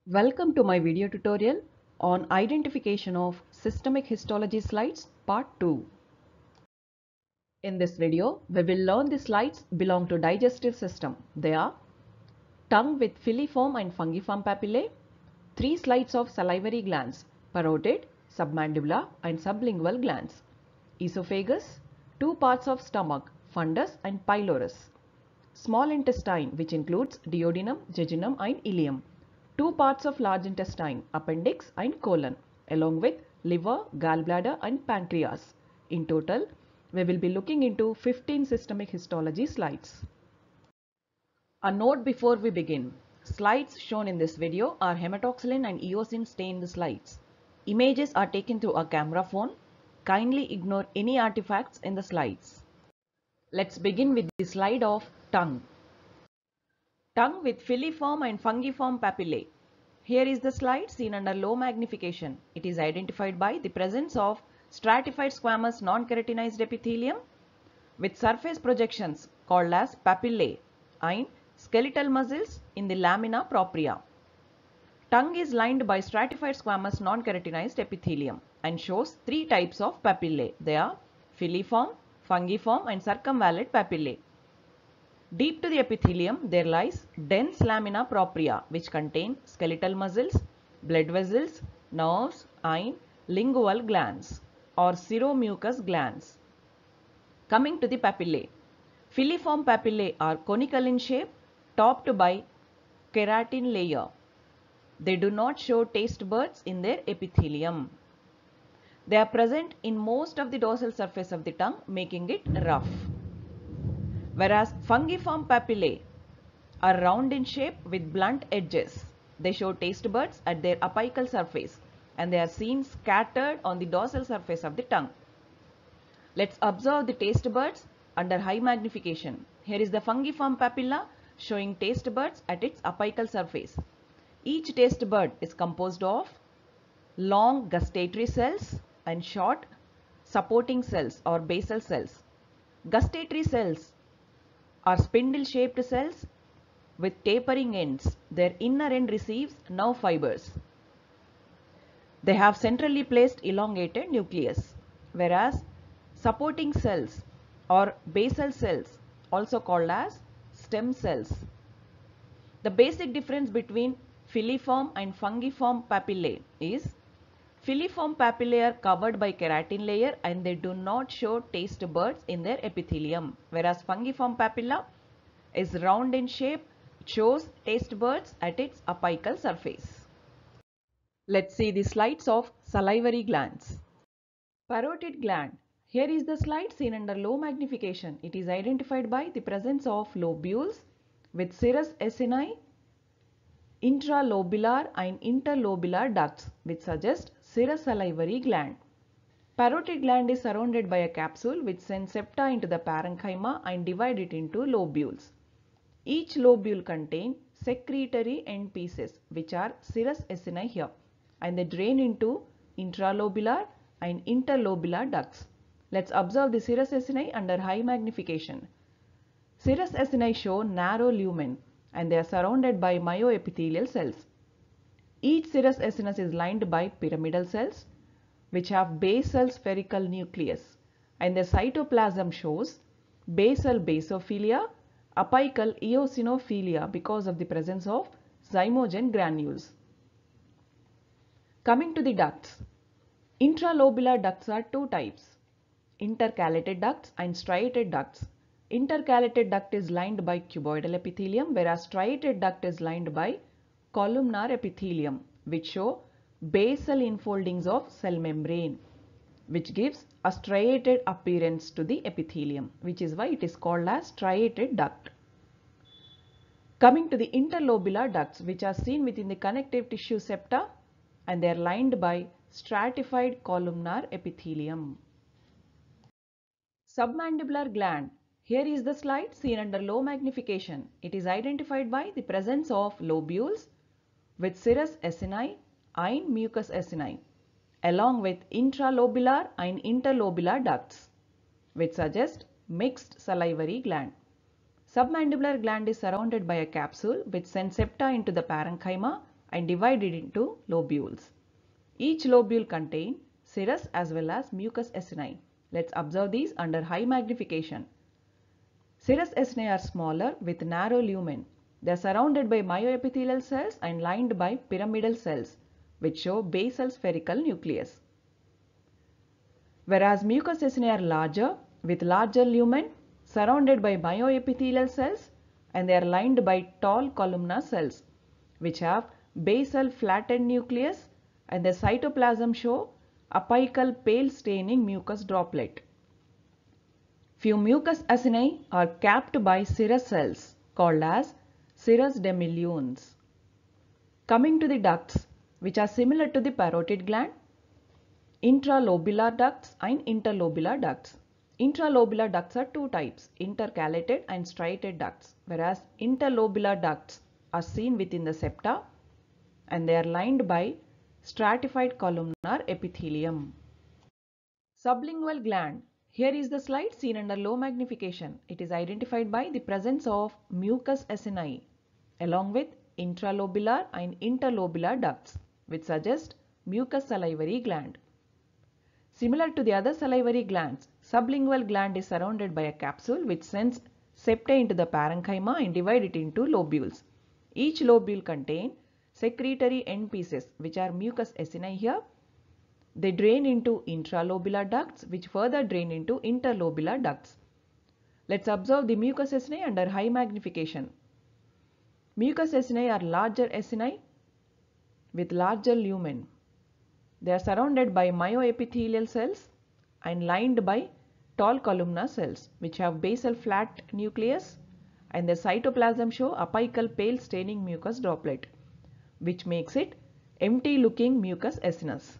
Welcome to my video tutorial on identification of systemic histology slides part 2. In this video, we will learn the slides belong to digestive system. They are tongue with filiform and fungiform papillae, 3 slides of salivary glands, parotid, submandibular and sublingual glands, esophagus, 2 parts of stomach, fundus and pylorus, small intestine which includes duodenum, jejunum and ileum, 2 parts of large intestine, appendix and colon, along with liver, gallbladder and pancreas. In total, we will be looking into 15 systemic histology slides. A note before we begin. Slides shown in this video are hematoxylin and eosin stained slides. Images are taken through a camera phone. Kindly ignore any artifacts in the slides. Let's begin with the slide of tongue. Tongue with filiform and fungiform papillae. Here is the slide seen under low magnification. It is identified by the presence of stratified squamous non-keratinized epithelium with surface projections called as papillae and skeletal muscles in the lamina propria. Tongue is lined by stratified squamous non-keratinized epithelium and shows 3 types of papillae. They are filiform, fungiform and circumvallate papillae. Deep to the epithelium, there lies dense lamina propria which contain skeletal muscles, blood vessels, nerves and lingual glands or seromucous glands. Coming to the papillae. Filiform papillae are conical in shape, topped by keratin layer. They do not show taste buds in their epithelium. They are present in most of the dorsal surface of the tongue, making it rough. Whereas fungiform papillae are round in shape with blunt edges. They show taste buds at their apical surface and they are seen scattered on the dorsal surface of the tongue. Let's observe the taste buds under high magnification. Here is the fungiform papilla showing taste buds at its apical surface. Each taste bud is composed of long gustatory cells and short supporting cells or basal cells. Gustatory cells are spindle-shaped cells with tapering ends. Their inner end receives nerve fibers. They have centrally placed elongated nucleus, whereas supporting cells or basal cells, also called as stem cells. The basic difference between filiform and fungiform papillae is filiform papillae are covered by keratin layer and they do not show taste buds in their epithelium, whereas fungiform papilla is round in shape, shows taste buds at its apical surface. Let's see the slides of salivary glands. Parotid gland. Here is the slide seen under low magnification. It is identified by the presence of lobules with serous acini, intralobular and interlobular ducts which suggest serous salivary gland. Parotid gland is surrounded by a capsule which sends septa into the parenchyma and divide it into lobules. Each lobule contains secretory end pieces which are serous acini here and they drain into intralobular and interlobular ducts. Let's observe the serous acini under high magnification. Serous acini show narrow lumen and they are surrounded by myoepithelial cells. Each serous acinus is lined by pyramidal cells which have basal spherical nucleus and the cytoplasm shows basal basophilia, apical eosinophilia because of the presence of zymogen granules. Coming to the ducts. Intralobular ducts are 2 types, intercalated ducts and striated ducts. Intercalated duct is lined by cuboidal epithelium whereas striated duct is lined by columnar epithelium which show basal infoldings of cell membrane which gives a striated appearance to the epithelium, which is why it is called as striated duct. Coming to the interlobular ducts which are seen within the connective tissue septa and they are lined by stratified columnar epithelium. Submandibular gland. Here is the slide seen under low magnification. It is identified by the presence of lobules with serous acini and mucous acini along with intralobular and interlobular ducts which suggest mixed salivary gland. Submandibular gland is surrounded by a capsule which sends septa into the parenchyma and divided into lobules. Each lobule contains serous as well as mucous acini. Let's observe these under high magnification. Serous acini are smaller with narrow lumen. They are surrounded by myoepithelial cells and lined by pyramidal cells which show basal spherical nucleus. Whereas mucous acini are larger with larger lumen surrounded by myoepithelial cells and they are lined by tall columnar cells which have basal flattened nucleus and the cytoplasm show apical pale staining mucus droplet. Few mucous acini are capped by serous cells called as serous demilunes. Coming to the ducts which are similar to the parotid gland, intralobular ducts and interlobular ducts. Intralobular ducts are two types, intercalated and striated ducts, whereas interlobular ducts are seen within the septa and they are lined by stratified columnar epithelium. Sublingual gland. Here is the slide seen under low magnification. It is identified by the presence of mucous acini along with intralobular and interlobular ducts which suggest mucous salivary gland. Similar to the other salivary glands, sublingual gland is surrounded by a capsule which sends septa into the parenchyma and divide it into lobules. Each lobule contains secretory end pieces which are mucous acini here. They drain into intralobular ducts which further drain into interlobular ducts. Let's observe the mucous acini under high magnification. Mucous acini are larger acini with larger lumen. They are surrounded by myoepithelial cells and lined by tall columnar cells which have basal flat nucleus and the cytoplasm show apical pale staining mucus droplet which makes it empty looking mucus acinus.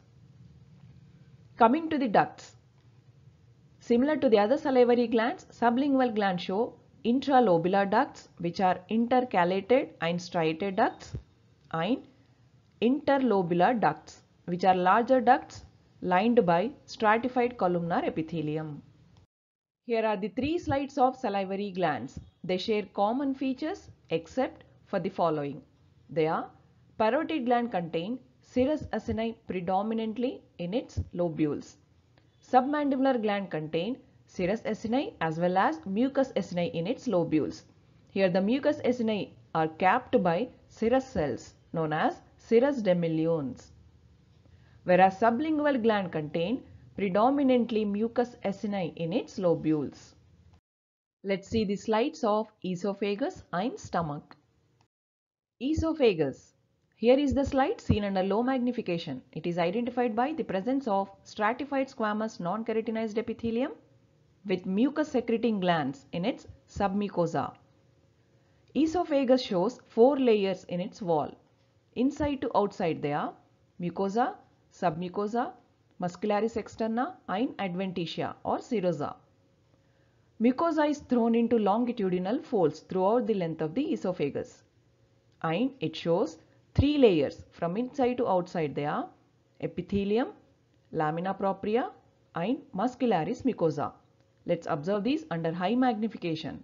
Coming to the ducts. Similar to the other salivary glands, sublingual glands show intralobular ducts which are intercalated and striated ducts and interlobular ducts which are larger ducts lined by stratified columnar epithelium. Here are the three slides of salivary glands. They share common features except for the following. They are: parotid gland contain serous acini predominantly in its lobules. Submandibular gland contain serous acini as well as mucous acini in its lobules. Here the mucous acini are capped by serous cells known as serous demilunes. Whereas sublingual gland contain predominantly mucous acini in its lobules. Let's see the slides of esophagus and stomach. Esophagus. Here is the slide seen under low magnification. It is identified by the presence of stratified squamous non-keratinized epithelium with mucus secreting glands in its submucosa. Esophagus shows 4 layers in its wall. Inside to outside they are mucosa, submucosa, muscularis externa and adventitia or serosa. Mucosa is thrown into longitudinal folds throughout the length of the esophagus and it shows 3 layers from inside to outside. They are epithelium, lamina propria and muscularis mucosa. Let's observe these under high magnification.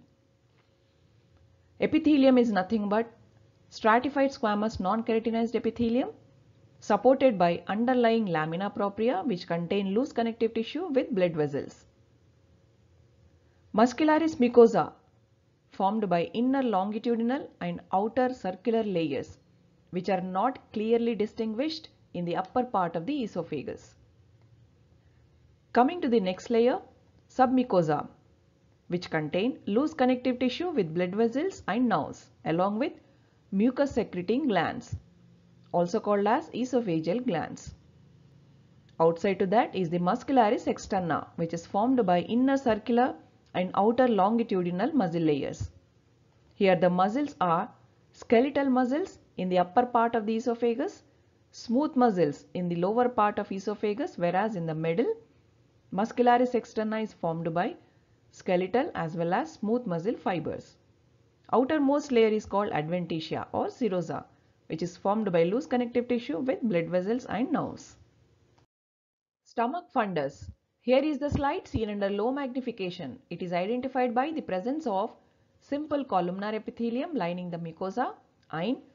Epithelium is nothing but stratified squamous non-keratinized epithelium supported by underlying lamina propria which contain loose connective tissue with blood vessels. Muscularis mucosa formed by inner longitudinal and outer circular layers which are not clearly distinguished in the upper part of the esophagus. Coming to the next layer, submucosa, which contain loose connective tissue with blood vessels and nerves along with mucus secreting glands, also called as esophageal glands. Outside to that is the muscularis externa, which is formed by inner circular and outer longitudinal muscle layers. Here the muscles are skeletal muscles in the upper part of the esophagus, smooth muscles in the lower part of esophagus, whereas in the middle, muscularis externa is formed by skeletal as well as smooth muscle fibers. Outermost layer is called adventitia or serosa, which is formed by loose connective tissue with blood vessels and nerves. Stomach fundus. Here is the slide seen under low magnification. It is identified by the presence of simple columnar epithelium lining the mucosa and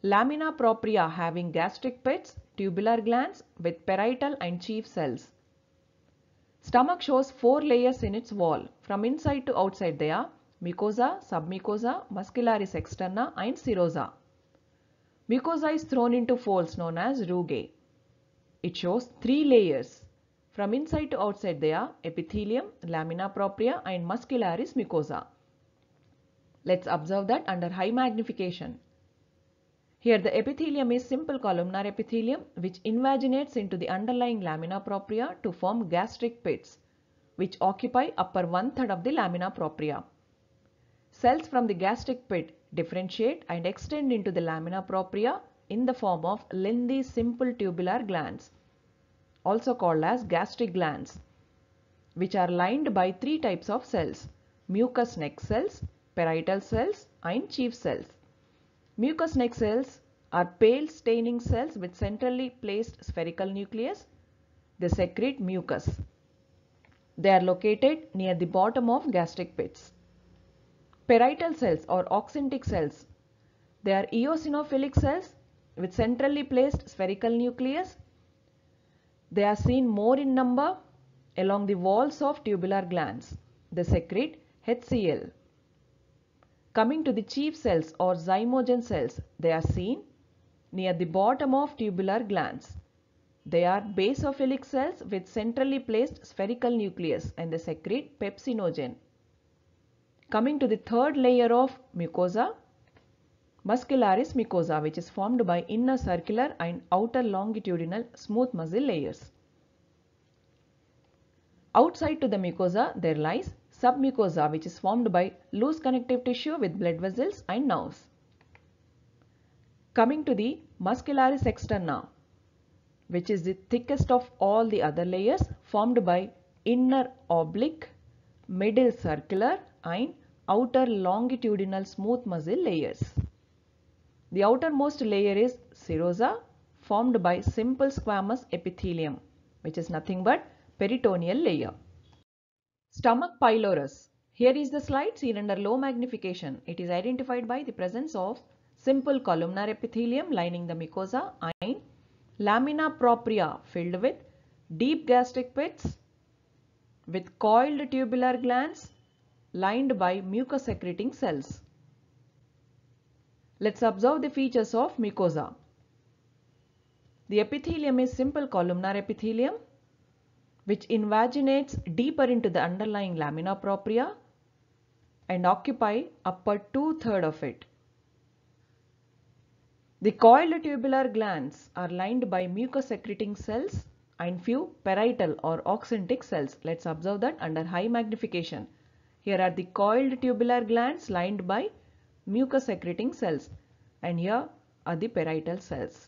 Lamina propria having gastric pits, tubular glands with parietal and chief cells. Stomach shows 4 layers in its wall. From inside to outside they are mucosa, submucosa, muscularis externa and serosa. Mucosa is thrown into folds known as rugae. It shows 3 layers. From inside to outside they are epithelium, lamina propria and muscularis mucosa. Let's observe that under high magnification. Here the epithelium is simple columnar epithelium which invaginates into the underlying lamina propria to form gastric pits which occupy upper 1/3 of the lamina propria. Cells from the gastric pit differentiate and extend into the lamina propria in the form of lengthy simple tubular glands, also called as gastric glands, which are lined by 3 types of cells: mucous neck cells, parietal cells and chief cells. Mucous neck cells are pale staining cells with centrally placed spherical nucleus. They secrete mucus. They are located near the bottom of gastric pits. Parietal cells or oxyntic cells. They are eosinophilic cells with centrally placed spherical nucleus. They are seen more in number along the walls of tubular glands. They secrete HCl. Coming to the chief cells or zymogen cells, they are seen near the bottom of tubular glands. They are basophilic cells with centrally placed spherical nucleus and they secrete pepsinogen. Coming to the third layer of mucosa, muscularis mucosa, which is formed by inner circular and outer longitudinal smooth muscle layers. Outside to the mucosa there lies submucosa, which is formed by loose connective tissue with blood vessels and nerves. Coming to the muscularis externa, which is the thickest of all the other layers, formed by inner oblique, middle circular and outer longitudinal smooth muscle layers. The outermost layer is serosa, formed by simple squamous epithelium, which is nothing but peritoneal layer. Stomach pylorus. Here is the slide seen under low magnification. It is identified by the presence of simple columnar epithelium lining the mucosa and lamina propria filled with deep gastric pits with coiled tubular glands lined by mucus secreting cells. Let's observe the features of mucosa. The epithelium is simple columnar epithelium which invaginates deeper into the underlying lamina propria and occupy upper 2/3 of it. The coiled tubular glands are lined by mucus secreting cells and few parietal or oxyntic cells. Let's observe that under high magnification. Here are the coiled tubular glands lined by mucus secreting cells and here are the parietal cells.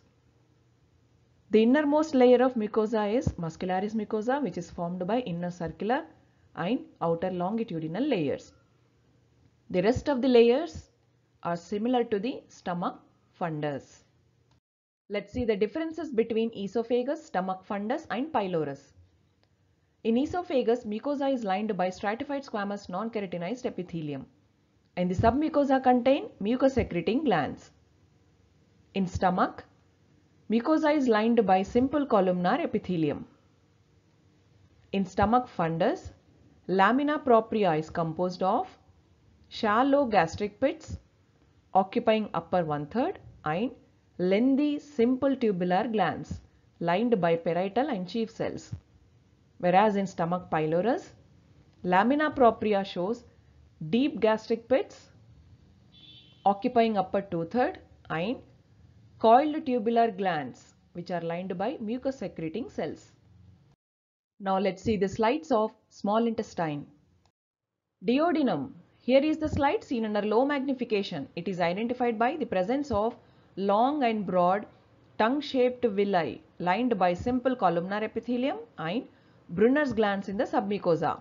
The innermost layer of mucosa is muscularis mucosa, which is formed by inner circular and outer longitudinal layers. The rest of the layers are similar to the stomach fundus. Let's see the differences between esophagus, stomach fundus and pylorus. In esophagus, mucosa is lined by stratified squamous non-keratinized epithelium and the submucosa contain mucus secreting glands. In stomach, mucosa is lined by simple columnar epithelium. In stomach fundus, lamina propria is composed of shallow gastric pits occupying upper 1/3 and lengthy simple tubular glands lined by parietal and chief cells. Whereas in stomach pylorus, lamina propria shows deep gastric pits occupying upper 2/3 and coiled tubular glands which are lined by mucus secreting cells. Now let's see the slides of small intestine. Duodenum. Here is the slide seen under low magnification. It is identified by the presence of long and broad tongue-shaped villi lined by simple columnar epithelium and Brunner's glands in the submucosa.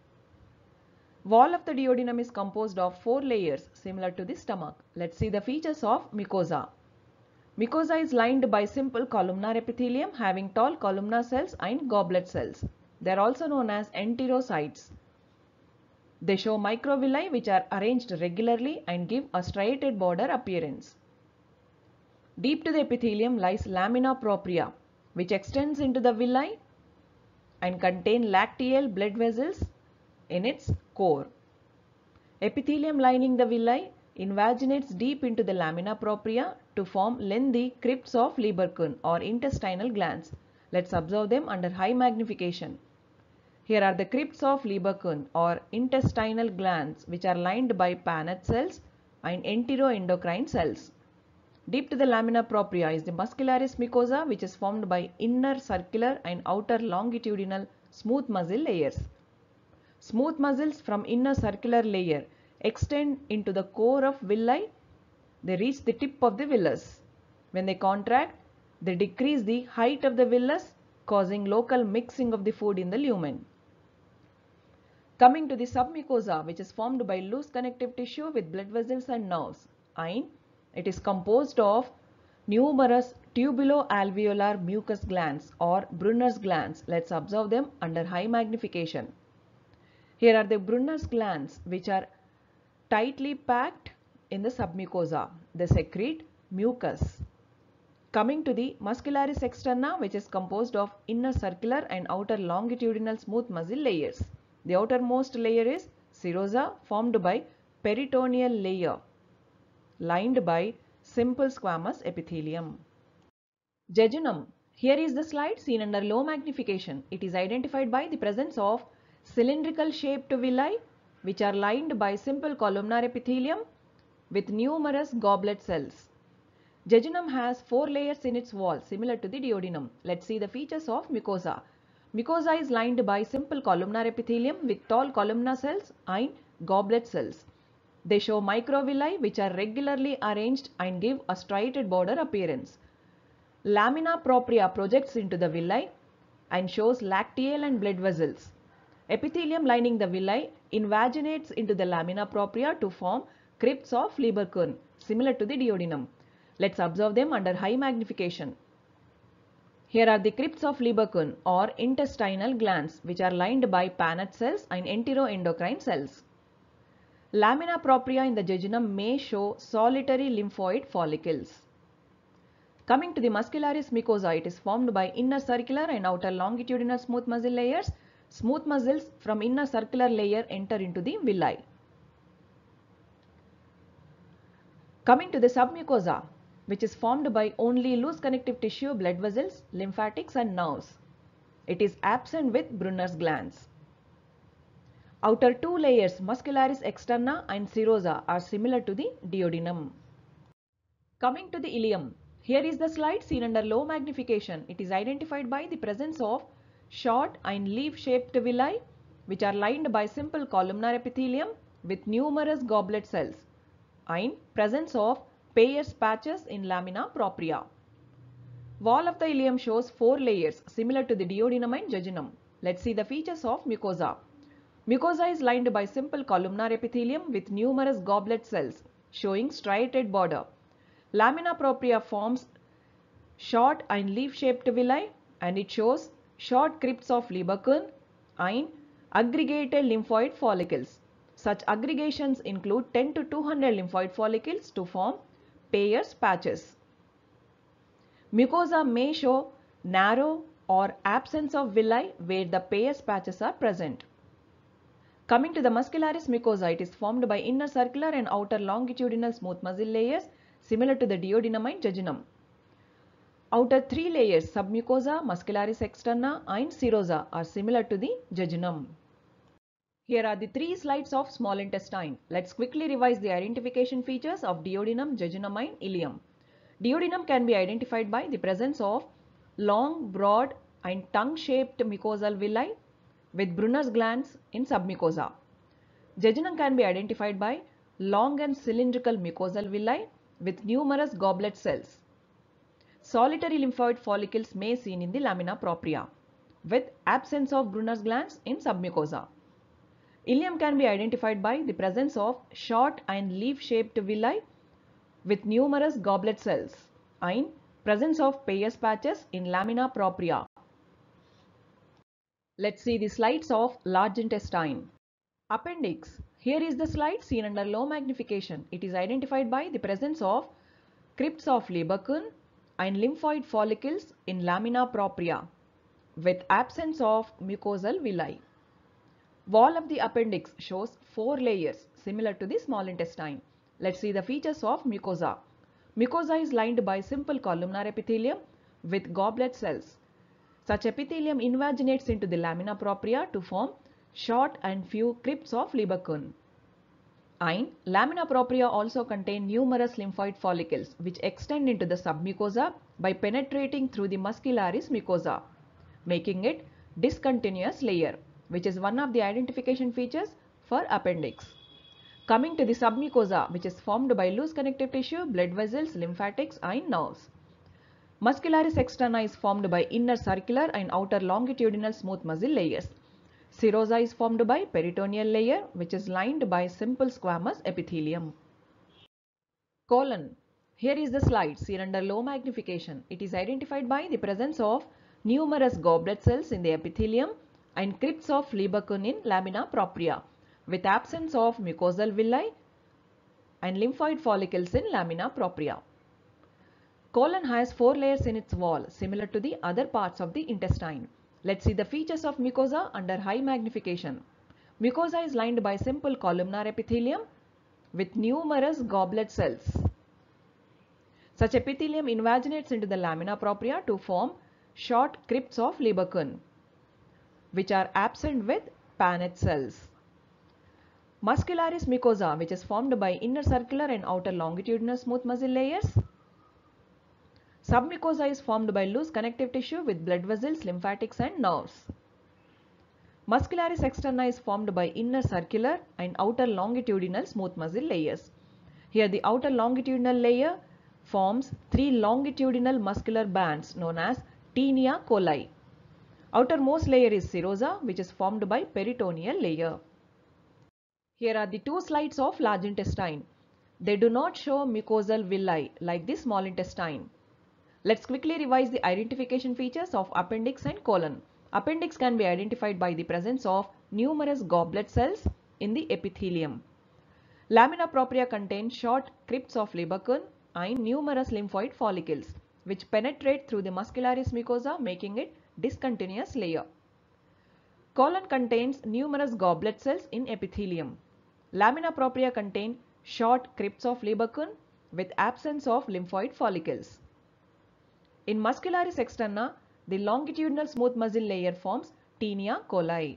Wall of the duodenum is composed of 4 layers similar to the stomach. Let's see the features of mucosa. Mucosa is lined by simple columnar epithelium having tall columnar cells and goblet cells. They are also known as enterocytes. They show microvilli which are arranged regularly and give a striated border appearance. Deep to the epithelium lies lamina propria, which extends into the villi and contain lacteal blood vessels in its core. Epithelium lining the villi invaginates deep into the lamina propria to form lengthy crypts of Lieberkühn or intestinal glands. Let's observe them under high magnification. Here are the crypts of Lieberkühn or intestinal glands, which are lined by Paneth cells and enteroendocrine cells. Deep to the lamina propria is the muscularis mucosa, which is formed by inner circular and outer longitudinal smooth muscle layers. Smooth muscles from inner circular layer extend into the core of villi. They reach the tip of the villus. When they contract, they decrease the height of the villus, causing local mixing of the food in the lumen. Coming to the submucosa, which is formed by loose connective tissue with blood vessels and nerves. And it is composed of numerous tubulo-alveolar mucous glands or Brunner's glands. Let's observe them under high magnification. Here are the Brunner's glands, which are tightly packed in the submucosa. They secrete mucus. Coming to the muscularis externa, which is composed of inner circular and outer longitudinal smooth muscle layers. The outermost layer is serosa, formed by peritoneal layer lined by simple squamous epithelium. Jejunum. Here is the slide seen under low magnification. It is identified by the presence of cylindrical shaped villi, which are lined by simple columnar epithelium with numerous goblet cells. Jejunum has 4 layers in its wall, similar to the duodenum. Let's see the features of mucosa. Mucosa is lined by simple columnar epithelium with tall columnar cells and goblet cells. They show microvilli, which are regularly arranged and give a striated border appearance. Lamina propria projects into the villi and shows lacteal and blood vessels. Epithelium lining the villi invaginates into the lamina propria to form crypts of Lieberkühn, similar to the duodenum. Let's observe them under high magnification. Here are the crypts of Lieberkühn or intestinal glands, which are lined by Paneth cells and enteroendocrine cells. Lamina propria in the jejunum may show solitary lymphoid follicles. Coming to the muscularis mucosa, it is formed by inner circular and outer longitudinal smooth muscle layers. Smooth muscles from inner circular layer enter into the villi. Coming to the submucosa, which is formed by only loose connective tissue, blood vessels, lymphatics and nerves. It is absent with Brunner's glands. Outer 2 layers, muscularis externa and serosa, are similar to the duodenum. Coming to the ileum, here is the slide seen under low magnification. It is identified by the presence of short and leaf-shaped villi, which are lined by simple columnar epithelium with numerous goblet cells, and presence of Peyer's patches in lamina propria. Wall of the ileum shows 4 layers similar to the duodenum and jejunum. Let's see the features of mucosa. Mucosa is lined by simple columnar epithelium with numerous goblet cells showing striated border. Lamina propria forms short and leaf-shaped villi and it shows short crypts of Lieberkühn and aggregated lymphoid follicles. Such aggregations include 10 to 200 lymphoid follicles to form Peyer's patches. Mucosa may show narrow or absence of villi where the Peyer's patches are present. Coming to the muscularis mucosa, it is formed by inner circular and outer longitudinal smooth muscle layers similar to the duodenum and jejunum. Outer 3 layers, submucosa, muscularis externa and serosa, are similar to the jejunum. Here are the 3 slides of small intestine. Let's quickly revise the identification features of duodenum, jejunum and ileum. Duodenum can be identified by the presence of long, broad and tongue-shaped mucosal villi with Brunner's glands in submucosa. Jejunum can be identified by long and cylindrical mucosal villi with numerous goblet cells. Solitary lymphoid follicles may be seen in the lamina propria with absence of Brunner's glands in submucosa. Ileum can be identified by the presence of short and leaf-shaped villi with numerous goblet cells and presence of Peyer's patches in lamina propria. Let's see the slides of large intestine. Appendix. Here is the slide seen under low magnification. It is identified by the presence of crypts of Lieberkühn and lymphoid follicles in lamina propria with absence of mucosal villi. Wall of the appendix shows 4 layers similar to the small intestine. Let's see the features of mucosa. Mucosa is lined by simple columnar epithelium with goblet cells. Such epithelium invaginates into the lamina propria to form short and few crypts of Lieberkühn. And lamina propria also contain numerous lymphoid follicles which extend into the submucosa by penetrating through the muscularis mucosa, making it discontinuous layer, which is one of the identification features for appendix. Coming to the submucosa, which is formed by loose connective tissue, blood vessels, lymphatics and nerves. Muscularis externa is formed by inner circular and outer longitudinal smooth muscle layers. Serosa is formed by peritoneal layer, which is lined by simple squamous epithelium. Colon. Here is the slide seen under low magnification. It is identified by the presence of numerous goblet cells in the epithelium and crypts of Lieberkühn in lamina propria with absence of mucosal villi and lymphoid follicles in lamina propria. Colon has 4 layers in its wall similar to the other parts of the intestine. Let's see the features of mucosa under high magnification. Mucosa is lined by simple columnar epithelium with numerous goblet cells. Such epithelium invaginates into the lamina propria to form short crypts of Lieberkühn, which are absent with Paneth cells. Muscularis mucosa, which is formed by inner circular and outer longitudinal smooth muscle layers. Submucosa is formed by loose connective tissue with blood vessels, lymphatics and nerves. Muscularis externa is formed by inner circular and outer longitudinal smooth muscle layers. Here the outer longitudinal layer forms 3 longitudinal muscular bands known as tinea coli. Outermost layer is serosa, which is formed by peritoneal layer. Here are the 2 slides of large intestine. They do not show mucosal villi like the small intestine. Let's quickly revise the identification features of appendix and colon. Appendix can be identified by the presence of numerous goblet cells in the epithelium. Lamina propria contains short crypts of Lieberkühn and numerous lymphoid follicles which penetrate through the muscularis mucosa, making it discontinuous layer. Colon contains numerous goblet cells in epithelium. Lamina propria contain short crypts of Lieberkühn with absence of lymphoid follicles. In muscularis externa, the longitudinal smooth muscle layer forms tinea coli.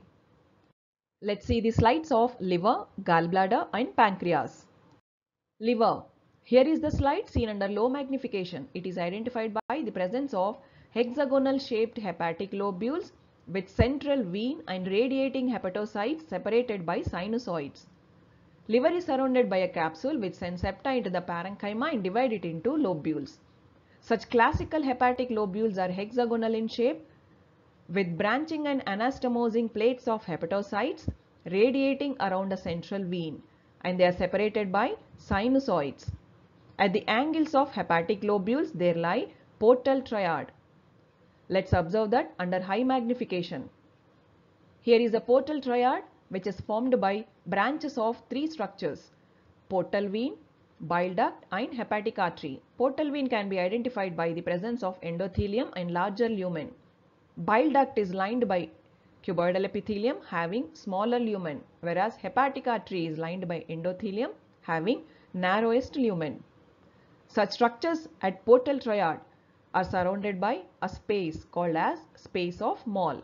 Let's see the slides of liver, gallbladder and pancreas. Liver. Here is the slide seen under low magnification. It is identified by the presence of hexagonal shaped hepatic lobules with central vein and radiating hepatocytes separated by sinusoids. Liver is surrounded by a capsule which sends septa into the parenchyma and divide it into lobules. Such classical hepatic lobules are hexagonal in shape with branching and anastomosing plates of hepatocytes radiating around a central vein, and they are separated by sinusoids. At the angles of hepatic lobules there lie portal triad. Let's observe that under high magnification. Here is a portal triad which is formed by branches of 3 structures: portal vein, bile duct and hepatic artery. Portal vein can be identified by the presence of endothelium and larger lumen. Bile duct is lined by cuboidal epithelium having smaller lumen, whereas hepatic artery is lined by endothelium having narrowest lumen. Such structures at portal triad are surrounded by a space called as space of Moll.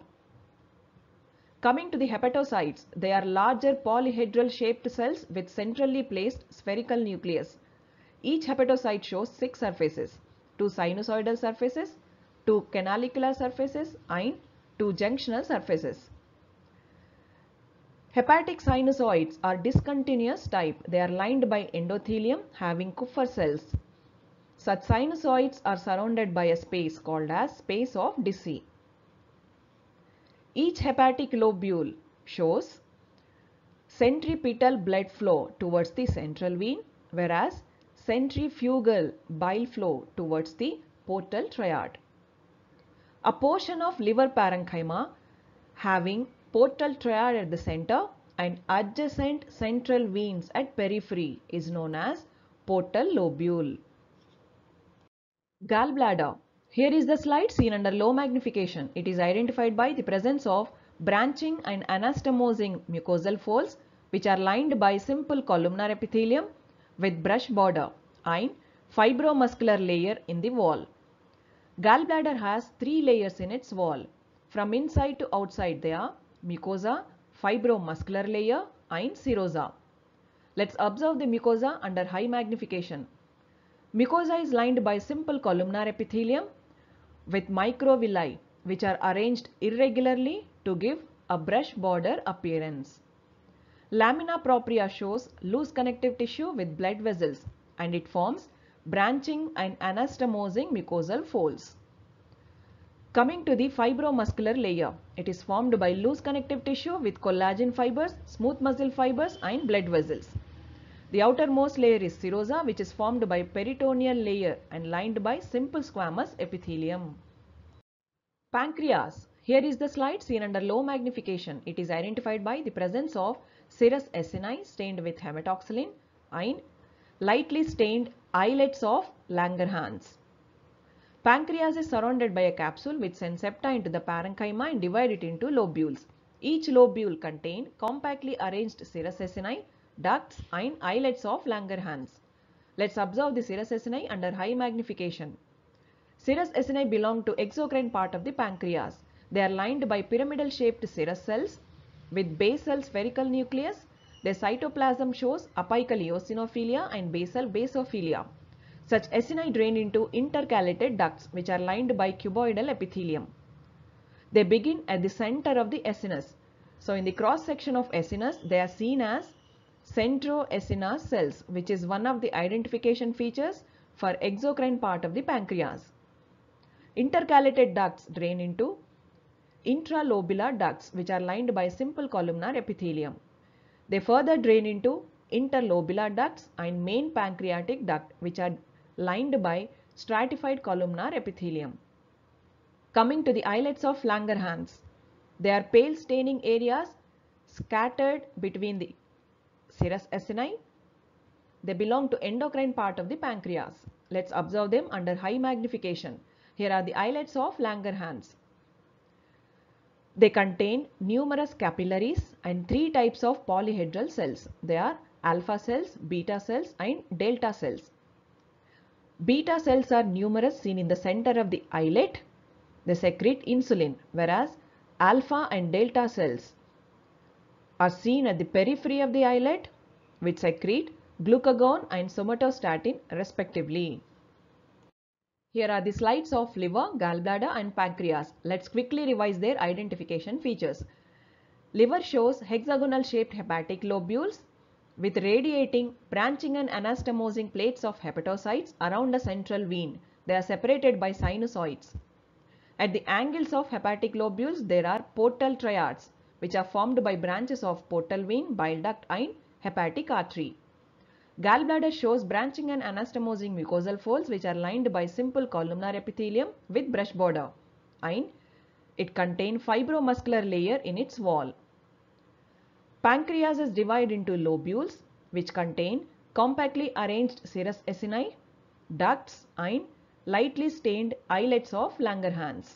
Coming to the hepatocytes, they are larger polyhedral shaped cells with centrally placed spherical nucleus. Each hepatocyte shows 6 surfaces: 2 sinusoidal surfaces, 2 canalicular surfaces and 2 junctional surfaces. Hepatic sinusoids are discontinuous type. They are lined by endothelium having Kupffer cells. Such sinusoids are surrounded by a space called as space of Dicey. Each hepatic lobule shows centripetal blood flow towards the central vein, whereas centrifugal bile flow towards the portal triad. A portion of liver parenchyma having portal triad at the center and adjacent central veins at periphery is known as portal lobule. Gallbladder. Here is the slide seen under low magnification. It is identified by the presence of branching and anastomosing mucosal folds which are lined by simple columnar epithelium with brush border and fibromuscular layer in the wall. Gallbladder has three layers in its wall. From inside to outside they are mucosa, fibromuscular layer and serosa. Let's observe the mucosa under high magnification. Mucosa is lined by simple columnar epithelium with microvilli which are arranged irregularly to give a brush border appearance. Lamina propria shows loose connective tissue with blood vessels and it forms branching and anastomosing mucosal folds. Coming to the fibromuscular layer, it is formed by loose connective tissue with collagen fibers, smooth muscle fibers and blood vessels. The outermost layer is serosa which is formed by peritoneal layer and lined by simple squamous epithelium. Pancreas. Here is the slide seen under low magnification. It is identified by the presence of serous acini stained with hematoxylin and lightly stained islets of Langerhans. Pancreas is surrounded by a capsule which sends septa into the parenchyma and divide it into lobules. Each lobule contains compactly arranged serous acini, ducts and islets of Langerhans. Let's observe the serous acini under high magnification. Serous acini belong to exocrine part of the pancreas. They are lined by pyramidal shaped serous cells with basal spherical nucleus. Their cytoplasm shows apical eosinophilia and basal basophilia. Such acini drain into intercalated ducts which are lined by cuboidal epithelium. They begin at the center of the acinus. So in the cross section of acinus, they are seen as centroacinous cells, which is one of the identification features for exocrine part of the pancreas. Intercalated ducts drain into intralobular ducts which are lined by simple columnar epithelium. They further drain into interlobular ducts and main pancreatic duct which are lined by stratified columnar epithelium. Coming to the islets of Langerhans, they are pale staining areas scattered between the serous acini. They belong to endocrine part of the pancreas. Let's observe them under high magnification. Here are the islets of Langerhans. They contain numerous capillaries and three types of polyhedral cells. They are alpha cells, beta cells and delta cells. Beta cells are numerous, seen in the center of the islet. They secrete insulin, whereas alpha and delta cells are seen at the periphery of the islet which secrete glucagon and somatostatin respectively. Here are the slides of liver, gallbladder and pancreas. Let's quickly revise their identification features. Liver shows hexagonal shaped hepatic lobules with radiating, branching and anastomosing plates of hepatocytes around a central vein. They are separated by sinusoids. At the angles of hepatic lobules, there are portal triads which are formed by branches of portal vein, bile duct and hepatic artery. Gallbladder shows branching and anastomosing mucosal folds which are lined by simple columnar epithelium with brush border and it contains fibromuscular layer in its wall. Pancreas is divided into lobules which contain compactly arranged serous acini, ducts and lightly stained islets of Langerhans.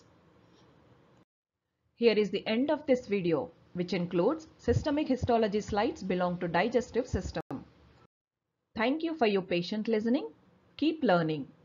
Here is the end of this video which includes systemic histology slides belong to digestive system. Thank you for your patient listening. Keep learning.